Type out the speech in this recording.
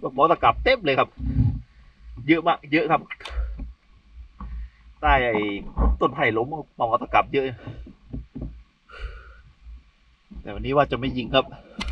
หมอตะกับเต็มเลยครับเยอะมากเยอะครับใต้ไอ้ต้นไผ่ล้มหมอตะกับเยอะแต่วันนี้ว่าจะไม่ยิงครับ